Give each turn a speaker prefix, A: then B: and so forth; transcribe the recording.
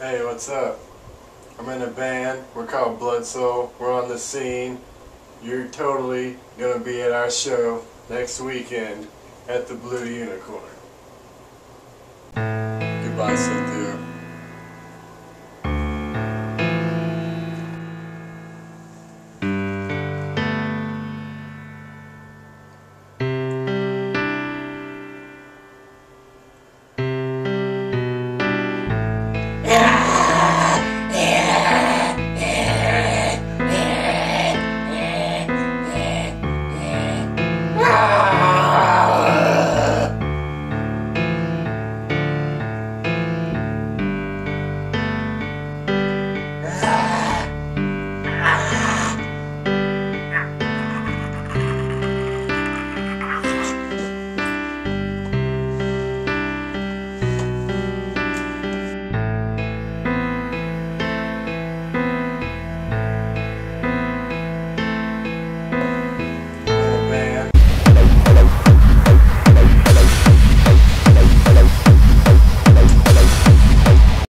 A: Hey, what's up? I'm in a band. We're called Blood Soul. We're on the scene. You're totally gonna be at our show next weekend at the Blue Unicorn. Goodbye, seduce.